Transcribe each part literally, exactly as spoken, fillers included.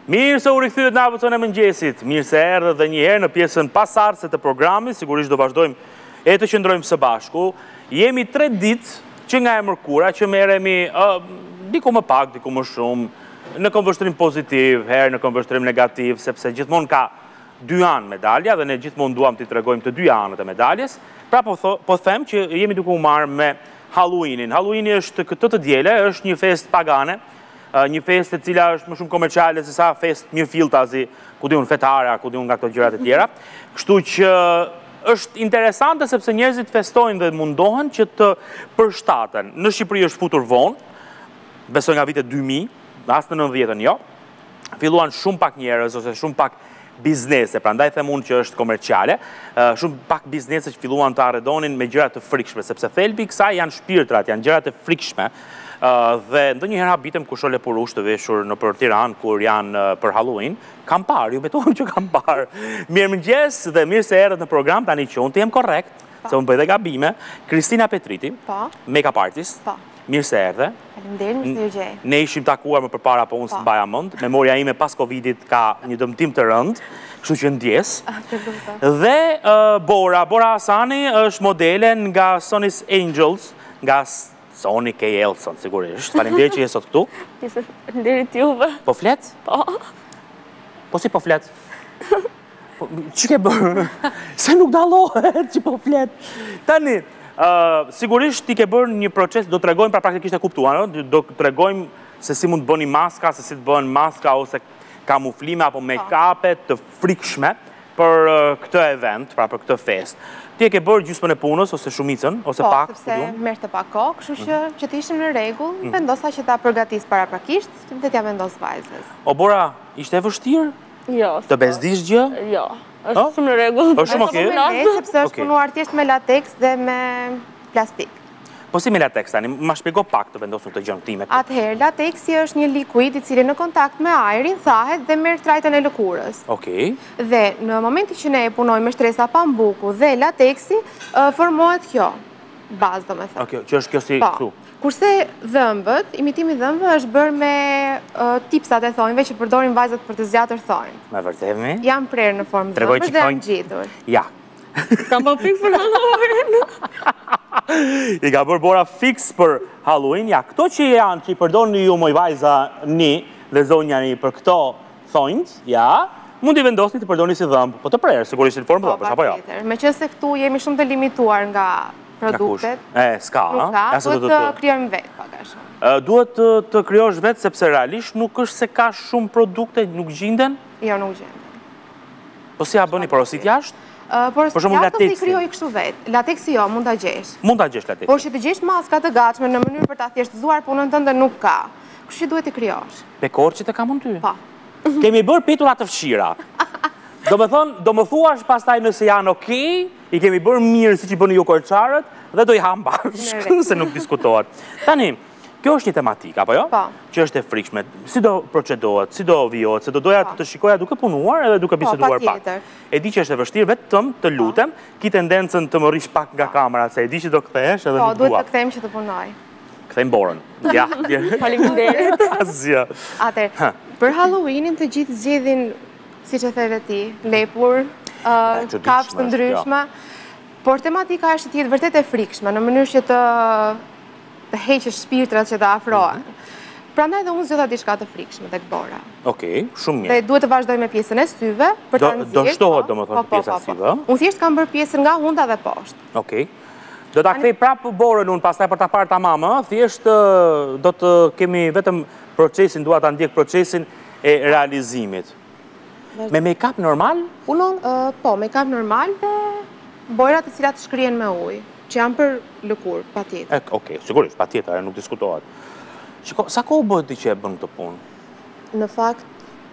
Mirë se u rikthyet në hapëson e mëngjesit, mirë se erdhe dhe njëherë në pjesën pasardhëse të programit, sigurisht do vazhdojmë e të qëndrojmë së bashku. Jemi tre ditë që nga e mërkura që merremi uh, diku më pak, diku më shumë, në konvështrim pozitiv, herë në konvështrim negativ, sepse gjithmonë ka dy anë medalja dhe ne gjithmonë duam t'i tregojmë të dy anët e medaljes. Pra po, tho, po them që jemi duke u marrë me Halloweenin. Halloweeni është këtë të diele, është një fest pagane, një fest e cila është më shumë komerciale se sa fest një filtazi, ku di unë fetare, ku di unë nga këto gjërat e tjera. Kështu që është interesante sepse njerëzit festojnë dhe mundohen që të përshtaten. Në Shqipëri është futur vonë, besoj nga vitet dy mijë, as në nëntëdhjetën jo. Filluan shumë pak njerëz ose shumë pak biznese, prandaj them unë që është komerciale, shumë pak biznese që filluan të arredonin me gjëra të frikshme, sepse thelbi i kësaj janë shpirtrat, janë gjëra të frikshme. Uh, dhe ndonjëherë habitem ku shoh lepurush të veshur në për Tiranë kur janë uh, për Halloween. Kam parë, ju betoj që kam parë. Mirëmëngjes dhe mirë se erdhët në program, tani që unë të jem korrekt, pa. Se unë bëj dhe gabime. Kristina Petriti, make-up artist. Pa. Mirë se erdhe. Faleminderit, mirë se ju gjej. Ne ishim takuar më përpara, po unë s'të baja mend. Memoria ime pas Covidit ka një dëmtim të rënd, kështu që ndjes. Dhe uh, Bora, Bora Hasani është modelen nga Sonny's Angels, nga Sony K. Elson, sigurisht. Faleminderit që je sot këtu. Faleminderit juve. Po flet? Po. Po si po flet? Po, që ke bërë? Se nuk dallohet që po flet. Tani, uh, sigurisht ti ke bërë një proces, do të tregojmë pra praktikisht e kuptuar, no? Do të tregojmë se si mund të bëni maska, se si të bëhen maska ose kamuflime apo make-upe të frikshme për uh, këtë event, pra për këtë fest. Ti e ke bërë gjysmën e punës, ose shumicën, ose po, pak? Po, sepse merrte pak kohë, kështu që që të ishim në rregull, mm. vendosa që ta përgatis paraprakisht dhe t'ja vendos vajzës. O Bora, ishte e vështirë? Jo. Të bezdish gjë? Jo, është shumë në rregull. Është shumë okay? Sepse është punuar thjesht me lateks dhe me plastik. Po si me lateks tani, ma shpjego pak të vendosur të gjën time. Atëherë, lateksi është një likuid i cili në kontakt me ajrin thahet dhe merr trajtën e lëkurës. Okej. Dhe në momentin që ne e punojmë me shtresa pambuku dhe lateksi, uh, formohet kjo bazë, domethënë. Okej, që është kjo si këtu. Kurse dhëmbët, imitimi dhëmbëve është bërë me uh, tipsat e thonjve që përdorin vajzat për të zgjatur thonjë. Me vërtetëmi? Janë prerë në formë dhëmbësh dhe janë ngjitur. Ja. Kam bërë fix për Halloween. I ka bërë Bora fix për Halloween. Ja, këto që janë, që i përdoni ju moj vajza një dhe zonja një për këto thonjt, ja, mund i vendosni të përdoni si dhëmbë, po të prerë, sigurisht në formë dhëmbësh, apo jo? Me që se këtu jemi shumë të limituar nga produktet. E, s'ka, ha? Nuk ka, duhet të kryojmë vetë, pagashëm. Duhet të kryosh vetë, sepse realisht nuk është se ka shumë produkte, nuk gjinden? Jo, nuk gjinden. Po si a bëni porosit jashtë? Por lateksi i kryoj kështu vetë. Lateksi jo, mund t'a gjesh. Mund t'a gjesh lateksi. Por që të gjesh maska të gatshme në mënyrë për t'a thjeshtëzuar punën tënde nuk ka. Kështu që duhet të kryosh. Pekorçit e kam unë ty? Pa. Kemi bërë piturat të fshira. Do me thonë, do me thuash pastaj nëse janë okej, i kemi bërë mirë si që bëni ju korçarët, dhe do i ham bashkë, se nuk diskutohet. Tani, kjo është një tematik, apo jo? Pa. Që është e frikshme. Si do procedohet, si do vijohet, se do doja të shikoja duke punuar edhe duke biseduar pak. E di që është e vështirë, vetëm të lutem, ki tendencën të më rish pak nga kamera, se e di që do kthehesh edhe nuk dua. Po, duhet të kthejmë që të punoj. Kthejmë Borën. Ja. Faleminderit. Asgjë. Atëherë, për Halloweenin të gjithë zgjedhin, siç e theve ti, lepur, kafshë të ndryshme, por tematika është të jetë vërtet e frikshme, në mënyrë që të të heqësh shpirtrat që të afrohen. Prandaj dhe unë zgjodha diçka të frikshme tek Bora. Okej, shumë mirë. Dhe duhet të vazhdoj me pjesën e syve për ta nxjerrë. Do shtohet domethënë pjesa e syve. Unë thjesht kam bërë pjesën nga hunda dhe poshtë. Okej. Do ta kthej prapë Borën unë pastaj për ta parë tamam, ëh, thjesht do të kemi vetëm procesin, dua ta ndjek procesin e realizimit. Me make-up normal punon? Po, make-up normal dhe bojrat të cilat shkrihen me ujë, që janë për lëkurë, patjetër. Okej, sigurisht, patjetër, nuk diskutohet. Shiko, sa kohë bëhet ti që e bën këtë punë? Në fakt,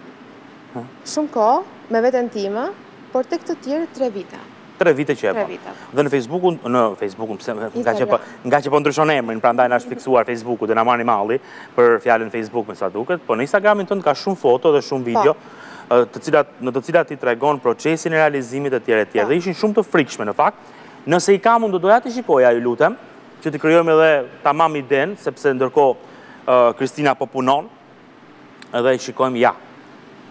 shumë kohë, me veten time, por tek të tjerë tre vite. Tre vite që e bën. Dhe në Facebookun, në Facebookun, nga që po ndryshon emrin, prandaj na është fiksuar Facebooku dhe na marrni malli për fjalën Facebook me sa duket, po në Instagramin tënd ka shumë foto dhe shumë video, në të cilat ti tregon procesin e realizimit e tjerë e tjerë. Dhe ishin shumë të frikshme në fakt. Nëse i kam unë do doja të shikoja, ju lutem, që të krijojmë edhe tamam iden, sepse ndërkohë Kristina po punon, edhe i shikojmë ja.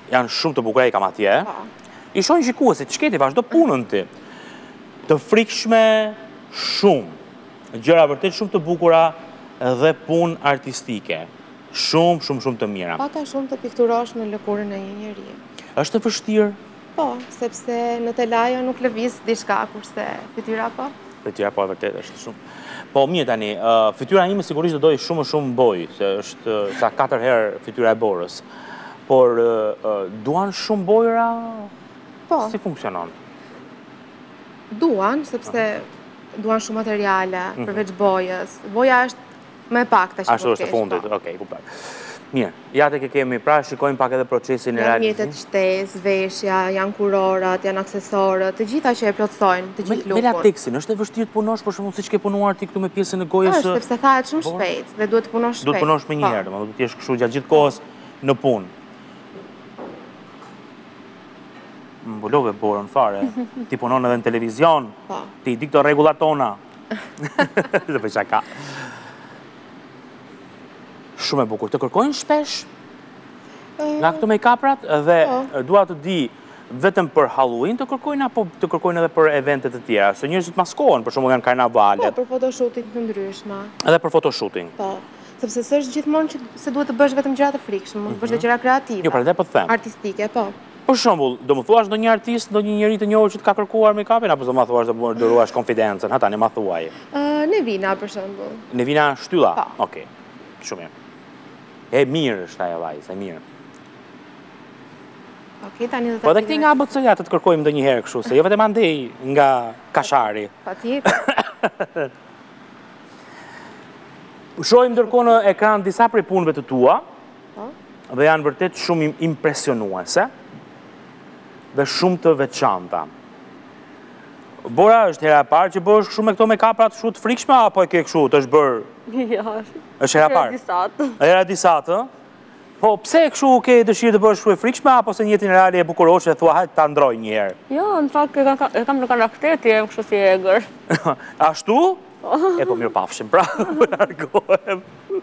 janë shumë të bukura, i kam atje. I shojnë shikuesit, ç'keti vazhdo punën ti. Të frikshme shumë, gjëra vërtet shumë të bukura dhe punë artistike. Shumë, shumë, shumë të mira. Paka shumë të pikturosh në lëkurën e një njeriu. Është e vështirë? Po, sepse në telajo nuk lëviz diçka, kurse fytyra po. Fytyra po e vërtet është shumë. Po mirë tani, fytyra ime sigurisht do doj shumë shumë boj, se është sa katër herë fytyra e Borës. Por duan shumë bojra? Po. Si funksionon? Duan, sepse duan shumë materiale, përveç bojës. Boja është me pak të Ashtu është të fundit, okej, kuptoj. Mirë, jate ke kemi, pra shikojmë pak edhe procesin e realizimit. Janë mjetet shtesë, veshja, janë kurorat, janë aksesorët, të gjitha që e plotsojnë, të gjithë lukun. Me lateksin, është e vështirë të punosh, për shembull siç ke punuar ti këtu me pjesën e gojës? Është, sepse thahet shumë shpejt dhe duhet të punosh shpejt. Duhet të punosh më një herë, domethënë duhet të jesh kështu gjatë gjithë kohës në punë. Mbulove Borën fare. Ti punon edhe në televizion, ti di këto rregullat tona. Dhe për çaka. Shumë e bukur. Të kërkojnë shpesh nga këto make-uprat dhe dua të di vetëm për Halloween të kërkojnë apo të kërkojnë edhe për eventet e tjera? Se njerëzit maskohen, për shembull janë karnavalet. Po, për photoshooting të ndryshme. Edhe për photoshooting. Po. Sepse s'është gjithmonë që se duhet të bësh vetëm gjëra të frikshme, mund të bësh edhe gjëra kreative. Jo, prandaj po të them. Artistike, po. Për shembull, do më thuash ndonjë artist, ndonjë njeri të njohur që të ka kërkuar make-upin apo do më thuash të dëruash konfidencën? Ha tani ma thuaj. Nevina për shembull. Nevina Shtylla. Po. Okej. Shumë mirë. E mirë është ajo vajzë, e mirë. Okej, tani do të. Po dhe këti nga A B C-ja të të kërkojmë ndonjëherë kështu, se jo vetëm andej nga Kashari. Patjetër. Shohim ndërkohë në ekran disa prej punëve të tua, dhe janë vërtet shumë impresionuese dhe shumë të veçanta. Bora, është hera e parë që bësh kështu me këto make-uprat kështu të frikshme apo e ke kështu të është bërë? Jo, është hera e parë. Disatë. Hera disatë. Po pse kështu ke dëshirë të bësh kështu e frikshme apo se në jetën reale e bukurosh e thua hajt ta ndroj një herë? Jo, në fakt e kam në karakter të jem kështu si egër. Ashtu? E po mirë pafshim, pra, për largohem.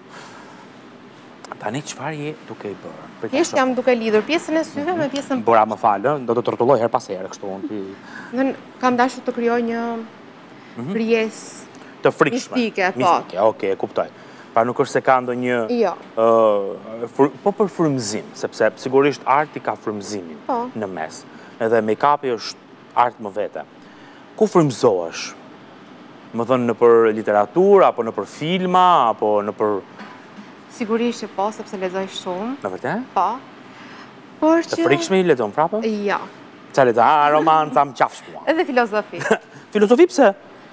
Tani çfarë je duke i bërë? Thjesht jam duke lidhur pjesën e syve me pjesën Bora më falë, do të tortulloj her pas here kështu. Unë kam dashur të krijoj një krijesë të frikshme. Mistike, po. Mistike, okay, e kuptoj. Pra nuk është se ka ndonjë Jo. Po për frymëzim, sepse sigurisht arti ka frymëzimin në mes. Edhe make-upi është art më vete. Ku frymëzohesh? Më thënë në për literaturë, apo në për filma, apo në për... Sigurisht që po, sepse lexoj shumë. Në vërtet? Po. Por që... Të frikshme i lexon prapë? Jo. Qa lexon? A, roman, tham qafsh mua. Edhe filozofi. Filozofi pse?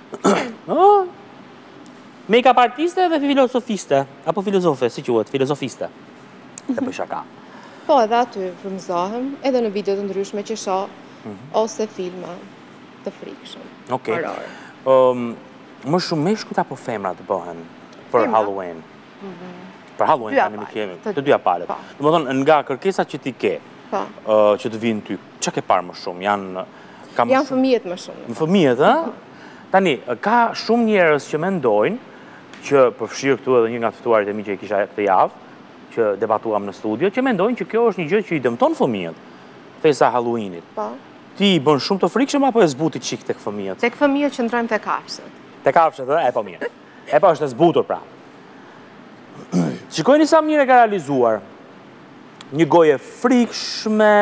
Make-up artiste dhe filozofiste, apo filozofe, si quhet, filozofiste. Dhe për shaka. Po, edhe aty frymëzohem, edhe në video të ndryshme që shoh, ose filma të frikshëm. Okej. Më shumë meshkujt apo femrat bëhen për Halloween? Për Halloween tani më kemi, të dyja palët. Do të thonë nga kërkesat që ti ke, që të vinë ty, çka ke parë më shumë? Janë Janë fëmijët më shumë. Fëmijët, ë? Tani ka shumë njerëz që mendojnë që përfshirë këtu edhe një nga të ftuarit e mi që i kisha këtë javë, që debatuam në studio, që mendojnë që kjo është një gjë që i dëmton fëmijët, festa Halloweenit. Po. Ti i bën shumë të frikshëm apo e zbuti çik tek fëmijët? Tek fëmijët qëndrojmë tek kafshët. Tek kafshët, ë? E po mirë. E po është e zbutur pra. Shikojni sa mirë e ka realizuar. Një goje frikshme.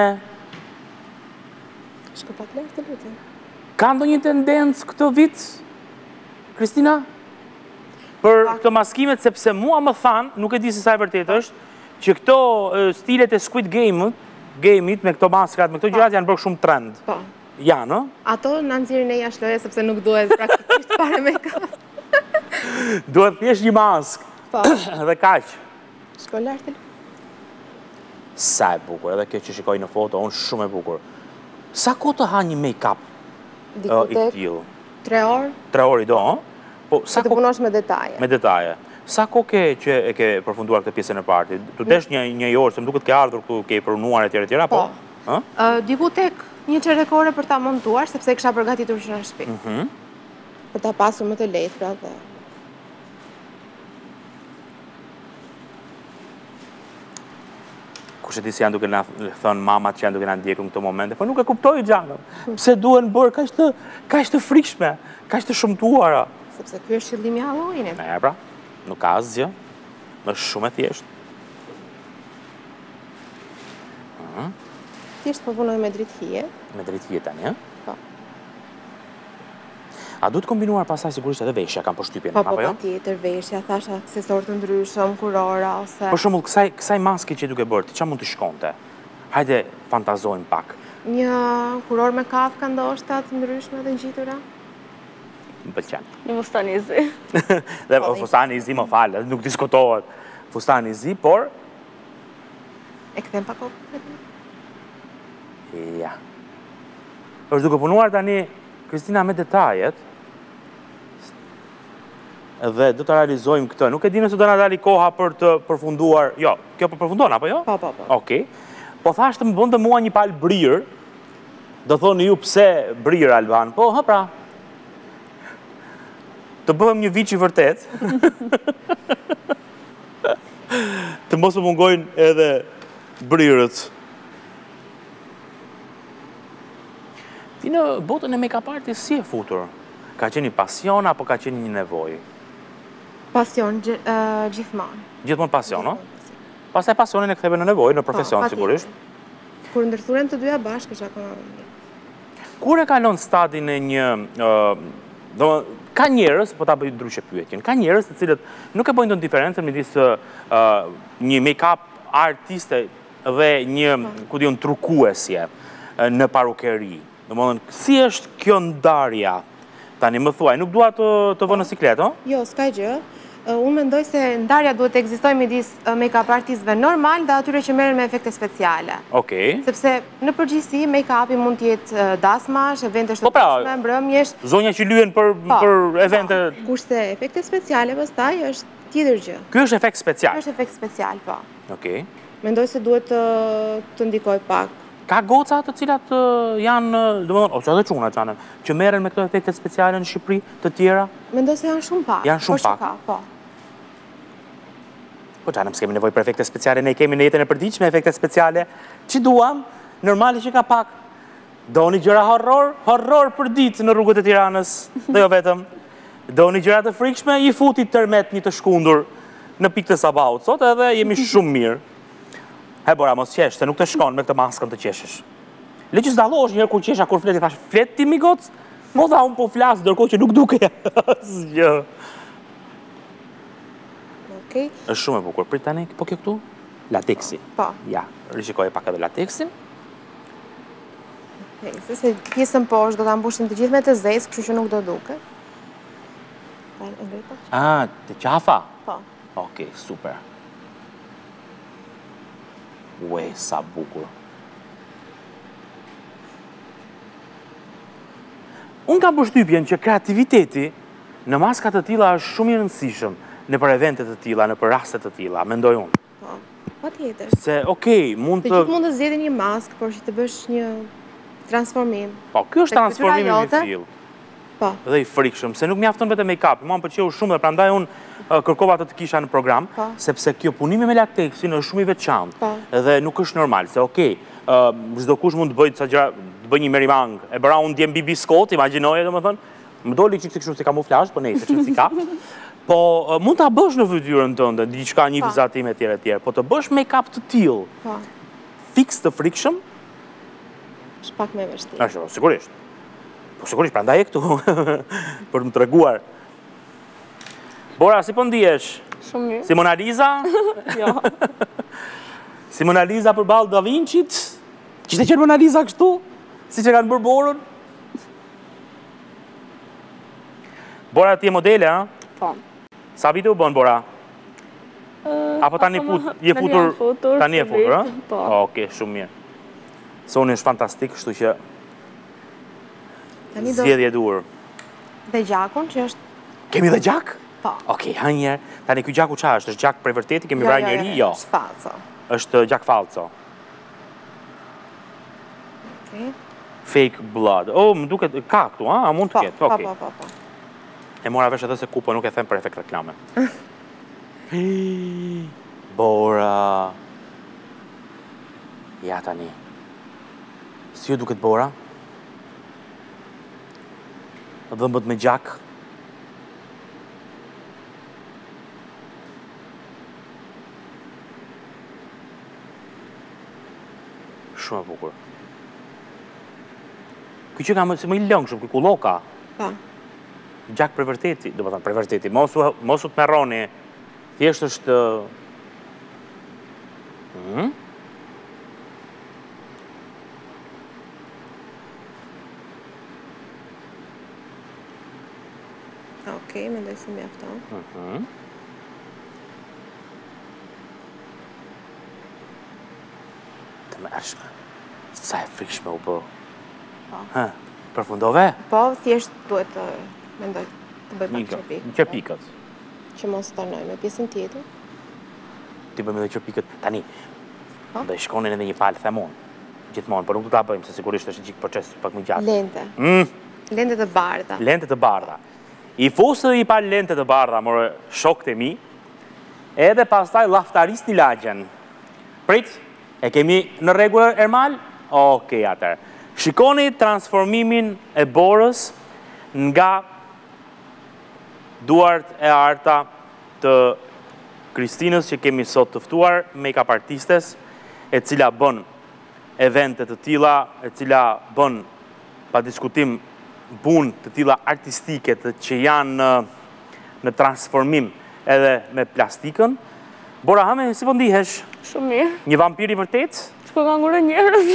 Shko pak lart të lutem. Ka ndonjë tendencë këtë vit, Kristina? Për këto maskimet, sepse mua më thanë, nuk e di se sa e vërtet është, që këto stilet e Squid Game, game-it me këto maskrat, me këto gjërat janë bërë shumë trend. Po. Janë, ë? Ato në nxirrin e jashtë loje sepse nuk duhet praktikisht para make-up. Duhet thjesht një mask. Po. Dhe kaq. Shko lart të lutem. Sa e bukur, edhe kjo që shikoj në foto, unë shumë e bukur. Sa kohë të ha një make-up i tillë? Tre orë. Tre orë i do, ë? Po sa të punosh me detaje. Me detaje. Sa kohë ke që e ke përfunduar këtë pjesën e parti? Tu desh një një orë, se më duket ke ardhur këtu, ke punuar etj etj apo? Po. Ë diku tek një çerekore për ta montuar, sepse e kisha përgatitur që në shtëpi. Mhm. Për ta pasur më të lehtë pra dhe. kush e di se janë duke na thënë mamat që janë duke na ndjekur në këto momente, po nuk e kuptoj Xhanën. Pse duhen bërë kaq të kaq të frikshme, kaq të shëmtuara? Sepse ky është qëllimi i Halloweenit. E pra, nuk ka asgjë. Është shumë e thjeshtë. Thjesht po punoj me dritë hije. Me dritë hije tani, ë? Po. A duhet kombinuar pasaj sigurisht edhe veshja, kam përshtypjen, po, po, apo jo? Po, patjetër, veshja, thash aksesor të ndryshëm, kurora, ose... Për shembull, kësaj, kësaj maske që duke bërë, ti çfarë mund të shkonte? Hajde, fantazojmë pak. Një kuror me kafka ndoshta të ndryshme dhe ngjitura? Më pëlqen. Një fustan i zi. Dhe fustani i zi më falë, nuk diskutohet. Fustani i zi, por... E kthem pak kokë? Ja. Është duke punuar tani Kristina me detajet, dhe do të realizojmë këtë. Nuk e di nëse do na dali koha për të përfunduar. Jo, kjo për përfundon apo jo? Po, po, po. Okej. Po thashtë më bënte mua një palë brirë. Do thoni ju pse brirë Alban? Po, ha pra. Të bëhem një viç i vërtet. Të mos u mungojnë edhe brirët. Ti në botën e make-up artist si e futur? Ka qenë një pasion apo ka qenë një nevojë? Pasion, gjithmonë. Gjithmonë pasion, no? Pastaj pasionin e ktheve në nevojë, në profesion, sigurisht. Kur ndërthuren të dyja bashkë, është akoma më mirë. Kur e kalon stadin e një... Ka njerëz, po ta bëj ndryshe pyetjen, ka njerëz të cilët nuk e bëjnë të diferencën midis një make-up artiste dhe një, ku diun, trukuesje në parukeri. Domethënë, si është kjo ndarja? Tani më thuaj, nuk dua të të vë në siklet, ëh? Jo, s'ka gjë. Unë mendoj se ndarja duhet të ekzistojë midis make-up artistëve normal dhe atyre që merren me efekte speciale. Okej. Sepse në përgjithësi make-upi mund të jetë dasmash, evente shëndetësore, mbrëmjesh. Zonja që lyhen për për evente. Kurse efekte speciale pastaj është tjetër gjë. Ky është efekt special. Ky është efekt special, po. Okej. Mendoj se duhet të të ndikoj pak. Ka goca të cilat janë, domethënë, ose edhe çuna çanë, që merren me këto efekte speciale në Shqipëri, të tjera? Mendoj se janë shumë pak. Janë shumë pak. Po. Po çanë, s'kemi nevojë për efekte speciale, ne kemi në jetën e përditshme efekte speciale. Çi duam, normali që ka pak. Doni gjëra horror, horror për ditë në rrugët e Tiranës, dhe jo vetëm. Doni gjëra të frikshme, i futi tërmet një të shkundur në pikë të sabahut. Sot edhe jemi shumë mirë. He, Bora, mos qesh, se nuk të shkon me këtë maskën të qeshesh. Le që s'dallosh njërë kur qesha, kur fleti, thash, flet ti mi gocë? Mo dha unë po flasë, dërko që nuk duke asgjë. Okej. Është shumë e bukur. Prit tani, po kjo këtu? Lateksi. Po. Ja, rishikoj pak edhe lateksin. Okej, se se pjesën poshtë do ta mbushim të gjithë me të zezë, kështu që nuk do duket. Ah, të qafa? Po. Okej, super. Ue, sa bukur. Unë kam përshtypjen që kreativiteti në maskat të tilla është shumë i rëndësishëm në për eventet të tilla, në për rastet të tilla, mendoj unë. Po, patjetër. Se, okej, mund të... Të gjithë mund të zgjedhë një maskë, por që të bësh një transformim. Po, ky është transformimi i fill. Po. Dhe i frikshëm, se nuk mjafton vetëm make-up. Mua më pëlqeu shumë dhe prandaj unë kërkova të të kisha në program, sepse kjo punimi me lateksin është shumë i veçantë dhe nuk është normal, se okej, çdo kush mund të bëjë ca gjëra, të bëj një merimang, e bëra unë djem Bibi Scott, imagjinoje domethënë, më doli çik kështu si kamuflazh, po nejse çfarë si ka. Po mund ta bësh në fytyrën tënde, diçka një vizatim etj etj, po të bësh make-up të tillë. Po. Fiks të frikshëm, është pak më vështirë. Është, sigurisht. Po sigurisht, prandaj e këtu për më treguar. Bora, si po ndihesh? Shumë mirë. Si Mona Lisa? Jo. Si Mona Lisa përballë Da Vinci-t? Kishte qenë Mona Lisa kështu? Siç e kanë bërë Borën? Bora, ti je modele, a? Po. Sa vite u bën, Bora? Apo tani fut, je futur? Tani je futur, a? Po. Okej, shumë mirë. Soni është fantastik, kështu që zgjedhje dur. Dhe gjakun, që është... Kemi dhe gjak? Po. Okej, ha njerë. Tani, kjo gjaku qa është? është gjak prej vërteti? Kemi vrarë njeri? Jo. është falco. është gjak falco. Fake blood. Oh, më duket, ka këtu, a? A mund të ketë? Po, po, po, po. E mora vesh edhe se ku, po nuk e them për efekt reklame. Bora. Ja tani. Si ju duket Bora? Dhëmbët me gjak. Shumë e bukur. Ky që ka më, më i lëngshëm, ky kulloka. Pa. Gjak për vërteti, do të thënë për vërteti. Mos u mos u të merroni. Thjesht është hmm? Okej, mendoj se mjafton. Mhm. Të mërshme. Sa e frikshme u bë. Po. Ha, përfundove? Po, thjesht duhet të mendoj të bëj pak qërpikët. Një qërpikët. Që mos të tërnoj me pjesën tjetër. Ti bëjmë edhe qërpikët tani. Po? Do i shkonin edhe një palë themon. Gjithmonë, por nuk do ta bëjmë, se sigurisht është një proces pak më gjatë. Lente. Mm. Lente të bardha. Lente të bardha. I fusë dhe i palë lente të bardha, more shokët e mi, edhe pastaj laftaris një lagjen. Prit, e kemi në rregull Ermal? Okej, atër. Shikoni transformimin e Borës nga duart e arta të Kristinës që kemi sot tëftuar, make-up artistes, e cila bën evente të tilla, e cila bën pa diskutim punë të tilla artistike të që janë në, në transformim edhe me plastikën. Bora Hame, si po ndihesh? Shumë mirë. Një vampir i vërtet? Shko ka ngurë njerëz.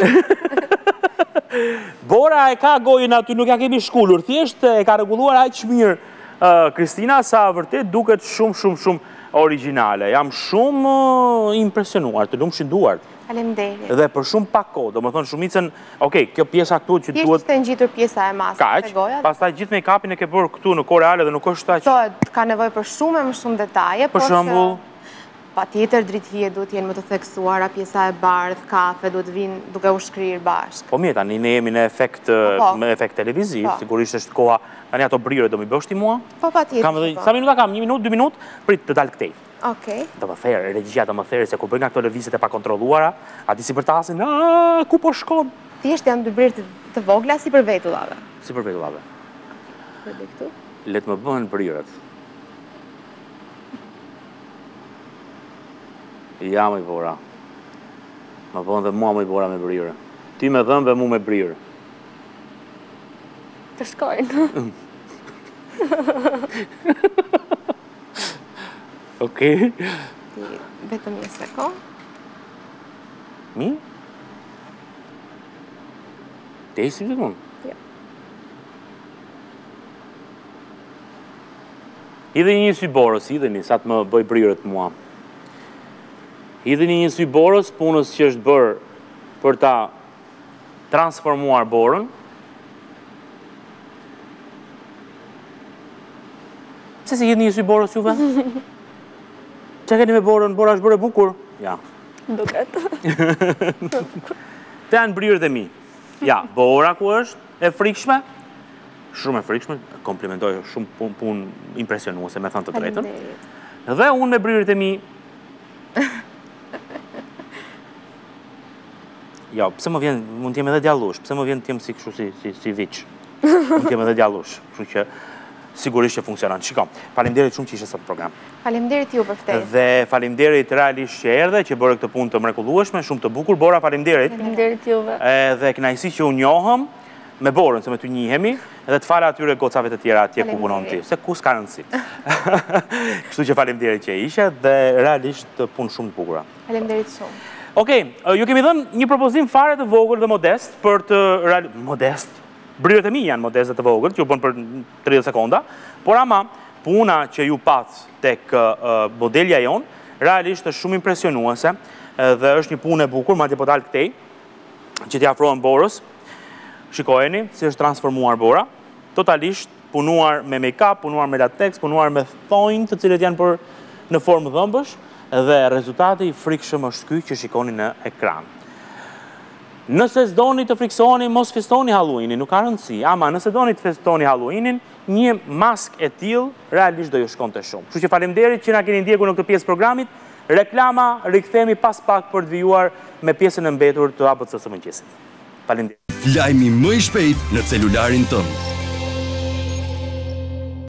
Bora e ka gojën aty, nuk ja kemi shkullur, thjesht e ka rregulluar aq mirë uh, Kristina sa vërtet duket shumë shumë shumë origjinale. Jam shumë uh, impresionuar, të lumshin duart. Faleminderit. Dhe për shumë pak kohë, do më thonë shumicën, okej, kjo pjesa këtu që Thjesht duhet... ishte ngjitur pjesa e maskës Kaq, të goja. pastaj gjithë make-upin e ke bërë këtu në kohë reale dhe nuk është aq... Këto ka nevojë për shumë e më shumë detaje, Për shembull, patjetër dritëhije duhet jenë më të theksuara, pjesa e bardh, kafe duhet vinë duke u shkrirë bashkë. po mirë tani ne jemi në efekt Po. me efekt televiziv, Po. sigurisht është koha, tani ato brirë do mi bësh ti mua? Po patjetër. Kam edhe, po. sa minuta kam? Një minutë, dy minutë? Prit të dalë këtej. Okej. Do më therë, regjia do më therë, se kur bëjnë nga këto lëvizjet e pa kontrolluara, ati si për tasin, aaa, ku po shkon? Thjesht janë dy brirë të, të vogla si për vetullave. Si për vetullave. Edhe këtu. Let më bëhen brirët. Ja, më i bora. Më bëhen dhe mua më i bora me brirë. Ti me dhëmë dhe mu me brirë. Të shkojnë. Okej. Ti vetëm një sekond. Mi? Te i si të mund? Jo. Hidheni një sy borës, hidheni, sa të më bëj brirët mua. Hidheni një sy borës, punës që është bërë për ta transformuar borën. Se si hidheni një sy borës juve? Që keni me borën? Bora është bërë e bukur? Ja. Duket. Te janë brirët e mi. Ja, bora ku është e frikshme? Shumë e frikshme, komplimentoj shumë pun, pun impresionuese, me thënë të drejtën. Faleminderit. Dhe unë me brirët e mi... Jo, pse më vjen, mund t'jem edhe djallush, pse më vjen t'jem si kështu si, si, si viq. Mund t'jem edhe djallush, kështu që sigurisht që funksionon. Shiko, faleminderit shumë që ishe sot në program. Faleminderit ju për ftesën. Dhe faleminderit realisht që erdhe, që bërë këtë punë të mrekullueshme, shumë të bukur. Bora, faleminderit. Faleminderit juve. Dhe kënaqësi që u njohëm me Borën, se me ty njihemi, edhe të fala atyre gocave të tjera atje ku punon ti, se ku s'ka rëndësi. Kështu që faleminderit që ishe dhe realisht punë shumë të bukura. Faleminderit shumë. Okej, ju kemi dhënë një propozim fare të vogël dhe modest për të real... modest. Brirët e mi janë modest dhe të vogël, që ju bën për tridhjetë sekonda, por ama puna që ju pat tek uh, modelja jon, realisht është shumë impresionuese dhe është një punë e bukur, madje po dal këtej, që t'i afrohen Borës. Shikojeni si është transformuar Bora, totalisht punuar me make-up, punuar me latex, punuar me thonjë të cilët janë për në formë dhëmbësh, dhe rezultati i frikshëm është ky që shikoni në ekran. Nëse s'doni të friksoni, mos festoni Halloweenin, nuk ka rëndësi. Ama nëse doni të festoni Halloweenin, një mask e tillë realisht do ju shkonte shumë. Kështu që faleminderit që na keni ndjekur në këtë pjesë programit. Reklama, rikthehemi pas pak për të vijuar me pjesën e mbetur të A B C-së së mëngjesit. Faleminderit. Lajmi më i shpejt në celularin tënd.